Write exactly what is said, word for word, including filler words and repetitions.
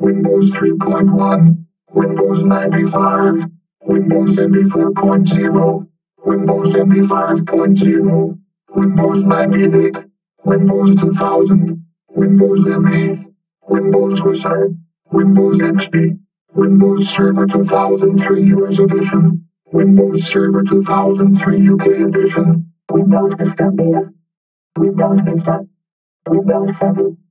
Windows three point one, Windows ninety-five, Windows N T four point zero, Windows N T five point zero, Windows ninety-eight, Windows two thousand, Windows M E, Windows Wizard, Windows X P, Windows Server two thousand three U S Edition, Windows Server two thousand three U K Edition, Windows Vista Beta, Windows Vista, Windows seven.